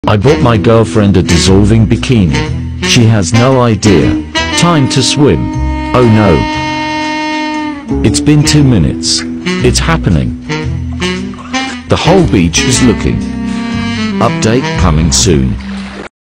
I bought my girlfriend a dissolving bikini. She has no idea. Time to swim. Oh no. It's been 2 minutes. It's happening. The whole beach is looking. Update coming soon.